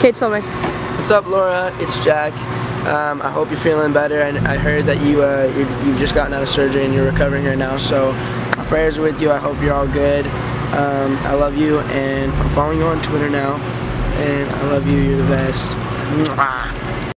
Kate, tell me. What's up, Laura? It's Jack. I hope you're feeling better, and I heard that you've just gotten out of surgery and you're recovering right now, so my prayers are with you. I hope you're all good. I love you, and I'm following you on Twitter now, and I love you. You're the best. Mwah.